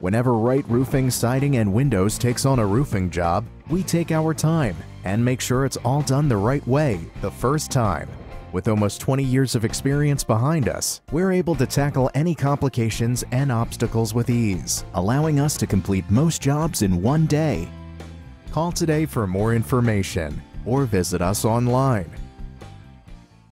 Whenever Wright Roofing Siding and Windows takes on a roofing job, we take our time and make sure it's all done the right way the first time. With almost 20 years of experience behind us, we're able to tackle any complications and obstacles with ease, allowing us to complete most jobs in one day. Call today for more information or visit us online.